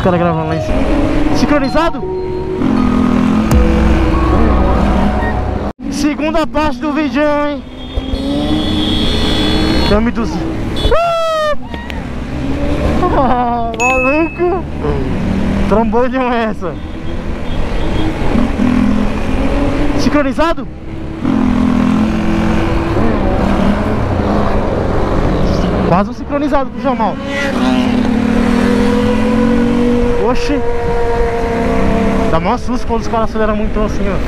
caras gravando lá em cima. Sincronizado? Segunda parte do vídeo, hein? Cami dos... maluco! Trambolhão é essa? Sincronizado? Quase um sincronizado pro Jamal. Oxi. Dá maior susto quando os caras aceleram muito assim, ó.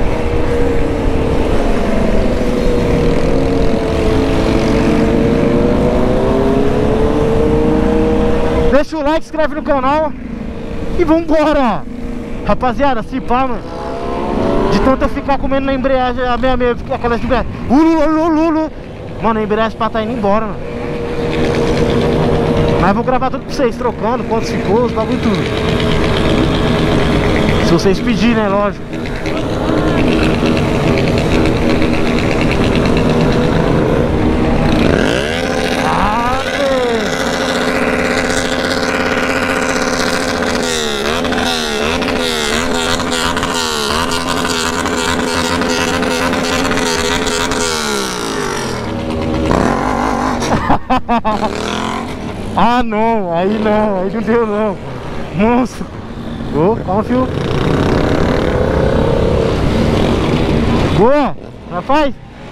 Deixa o like, se inscreve no canal e vambora. Rapaziada, se pá, mano, de tanto eu ficar comendo na embreagem, a meia, aquelas embreagens, mano, a embreagem pra tá indo embora, mano. Mas eu vou gravar tudo pra vocês, trocando, quantos ficou, os bagulho tudo. Se vocês pedirem, né, lógico. Ah não, aí não deu não. Monstro. Ô, calma, filho. Boa, rapaz.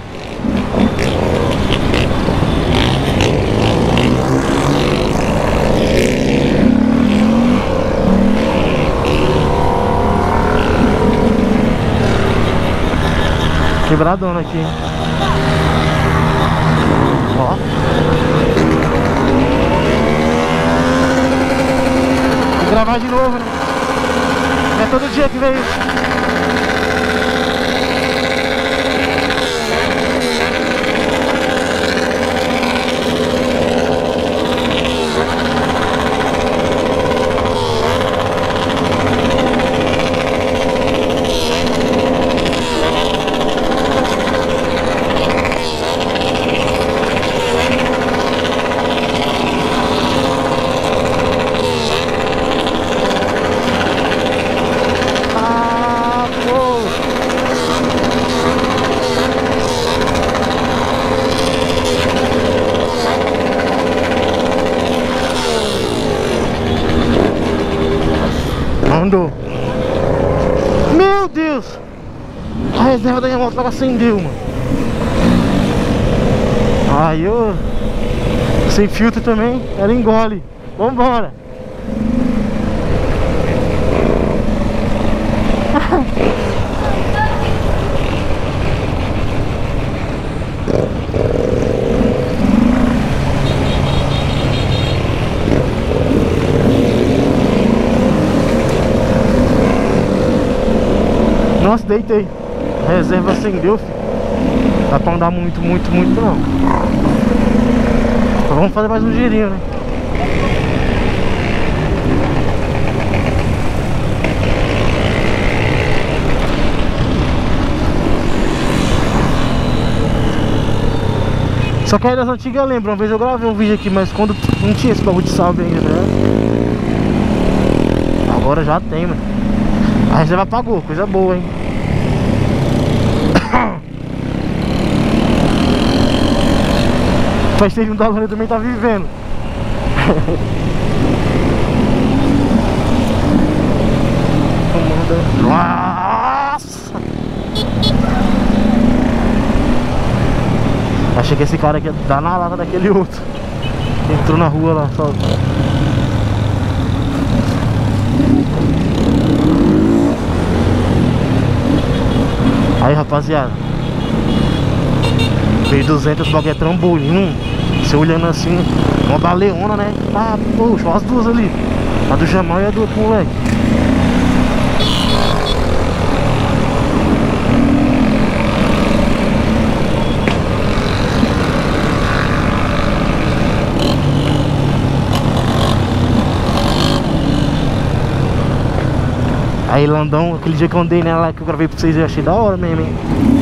Quebradona aqui. Ó. Vou gravar de novo, né? Não é todo dia que veio. Andou. Meu Deus! A reserva da minha moto acendeu, mano. Aí eu... sem filtro também, ela engole. Vambora! Nossa, deitei. A reserva acendeu, filho. Dá pra andar muito não. Então vamos fazer mais um girinho, né? Só que aí das antigas eu lembro, uma vez eu gravei um vídeo aqui, mas quando não tinha esse bagulho de salve ainda, né? Agora já tem, mano. A reserva apagou, coisa boa, hein? Faz tempo que o Dalone também tá vivendo. Nossa! Achei que esse cara aqui ia dar na lata daquele outro. Entrou na rua lá, só. Aí, rapaziada, fez 200, o bagulho é trambolim. Você olhando assim, uma baleona, né? Ah, poxa, as duas ali. A do Jamal e a do outro moleque. Aí Landão, aquele dia que eu andei nela que eu gravei pra vocês, eu achei da hora mesmo, hein?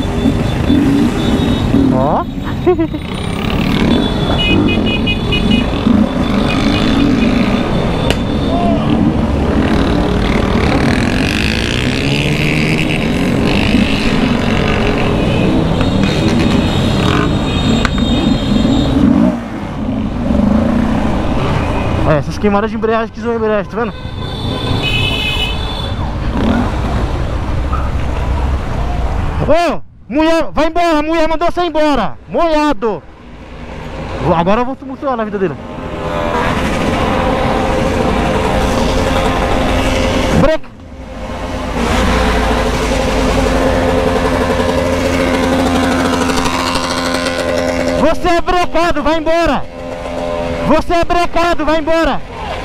Ó. queimada de embreagem que zoou a embreagem, tá vendo? Ô, mulher, vai embora, a mulher mandou você ir embora. Molhado. Agora eu vou tumultuar na vida dele. Break. Você é brecado, vai embora. Você é brecado, vai embora.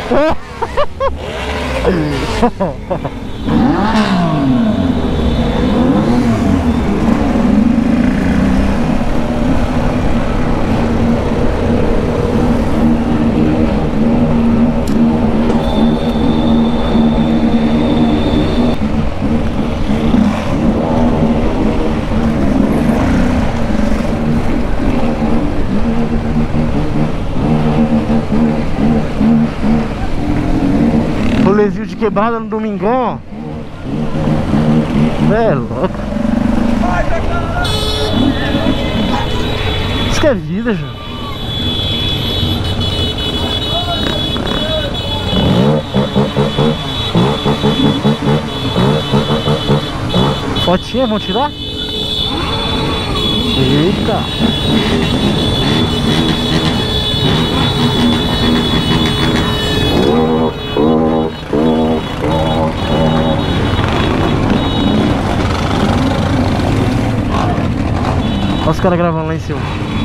Rolezinho de quebrada no domingão, ó. É louco. Isso que é vida, gente. Fotinha, vão tirar? Eita. Olha os caras gravando lá em cima.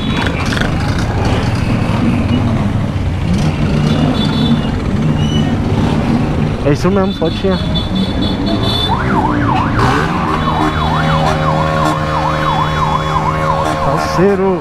É isso mesmo, fotinha. Parceiro.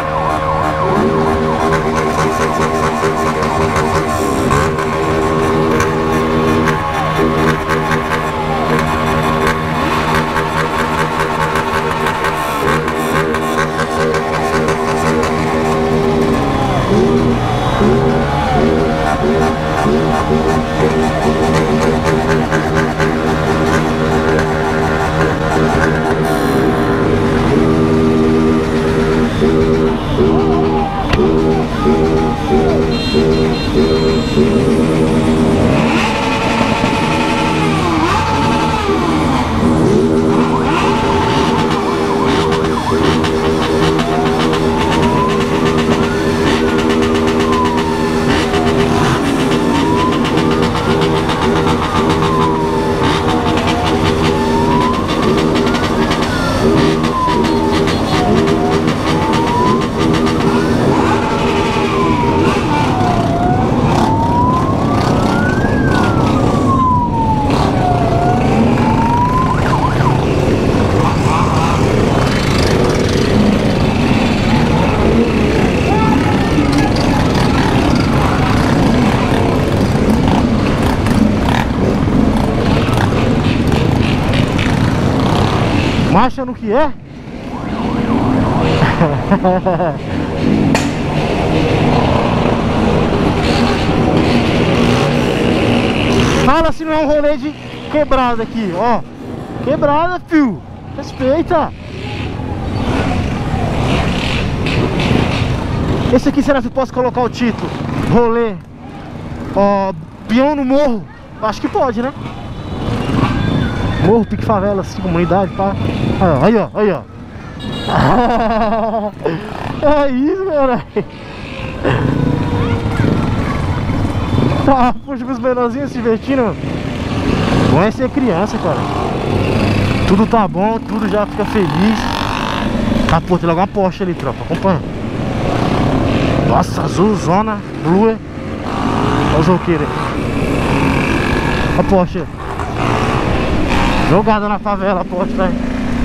Marcha no que é? Fala se não é um rolê de quebrada aqui, ó. Quebrada, fio. Respeita. Esse aqui, será que eu posso colocar o título? Rolê, ó, peão no morro. Acho que pode, né? Morro, pique favela, assim, comunidade, pá. Aí, ó, aí, ó. É isso, cara. Tá, puxa os menorzinhos se divertindo, mano. Bom é ser criança, cara. Tudo tá bom, tudo já fica feliz. Tá, pô, tem logo uma Porsche ali, tropa, acompanha. Nossa, azulzona, blue. Olha os roqueiros aí. A Porsche. Jogada na favela, a Porsche, velho.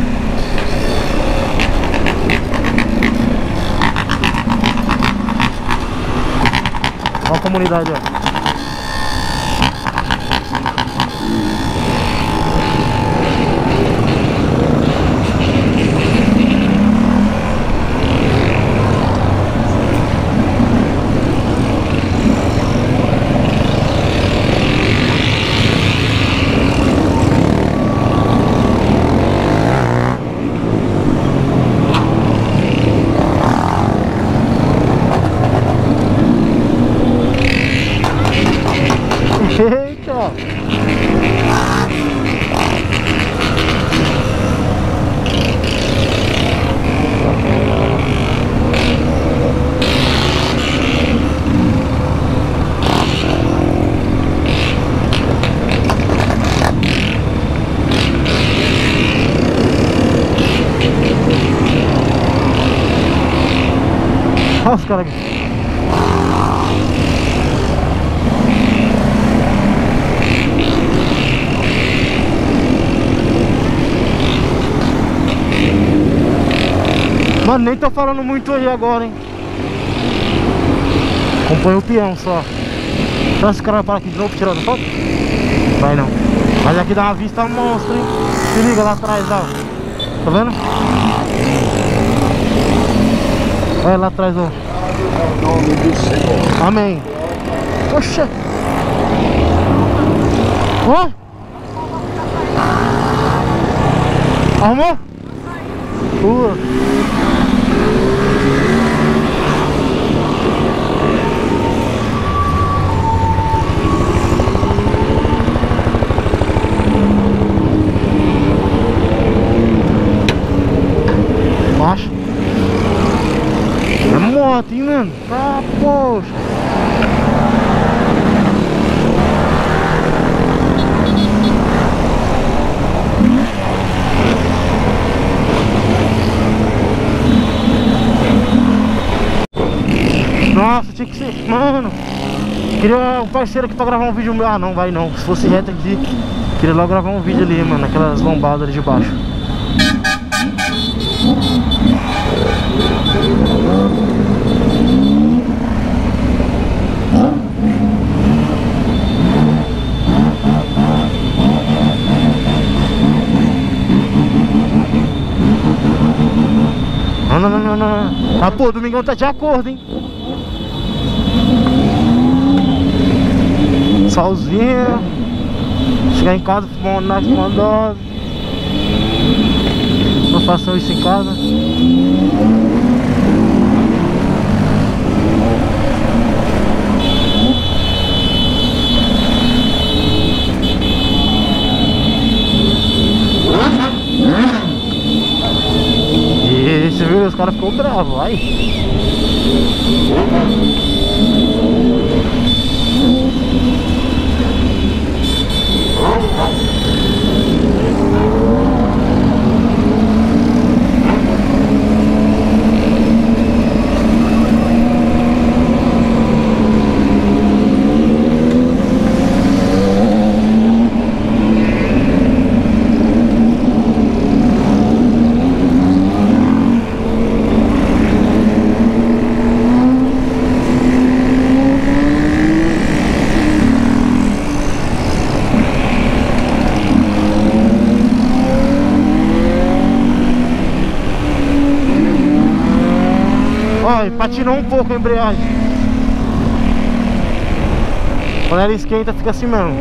Olha a comunidade, ó. Olha os caras aqui. Mano, nem tô falando muito aí agora, hein. Acompanha o peão só. Então esse cara vai parar aqui de novo tirando foto? Vai não. Mas aqui dá uma vista monstro, hein. Se liga lá atrás, ó. Tá vendo? Olha lá atrás, ó. Em nome do Senhor. Amém. Poxa. Ó. Arrumou? Macho. É moto, hein, mano? Ah, poxa. Nossa, tinha que ser... Mano, queria um parceiro aqui pra gravar um vídeo. Ah, não, vai não. Se fosse reto aqui, queria logo gravar um vídeo ali, mano. Naquelas lombadas ali de baixo. Não. Ah, pô, domingão tá de acordo, hein? Solzinho. Chegar em casa, fumar uma dose. Não façam isso em casa. E você viu, os caras ficou bravos, vai. Olha, patinou um pouco a embreagem. Quando ela esquenta, fica assim mesmo.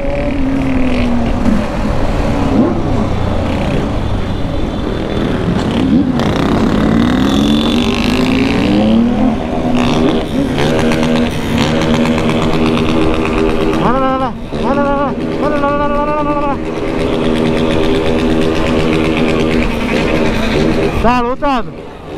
Tá lotado.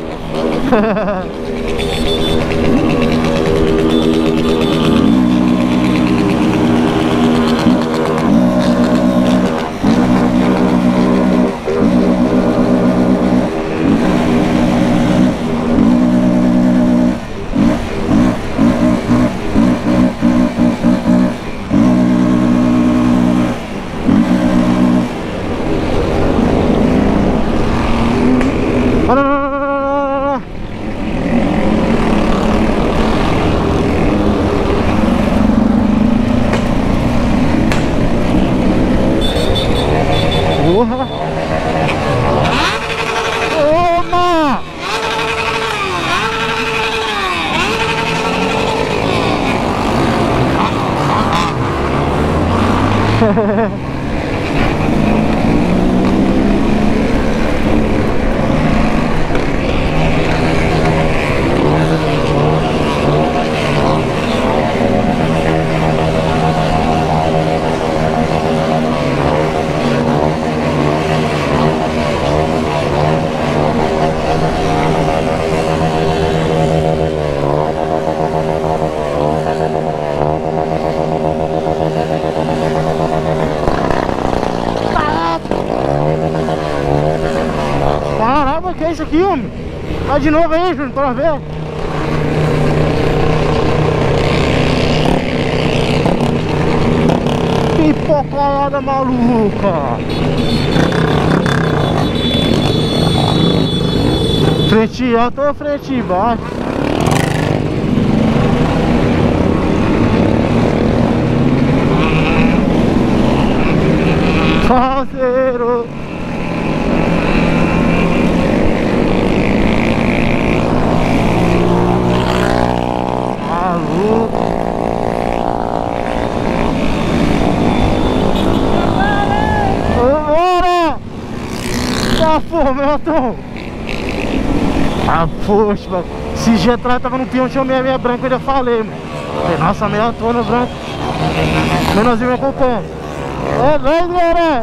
Porra! Toma! é isso aqui, homem? Vai de novo aí, Júnior, pra ver. Pipocada maluca. Frente alta ou frente baixo? Parceiro. Maluco. Bora! Ah, porra, meu Tom. Ah, poxa, mano. Esse dia atrás tava no peão, tinha uma meia branca, eu já falei, mano. Falei, nossa, meia tona branca. Menorzinho me acompanha. É nóis, galera!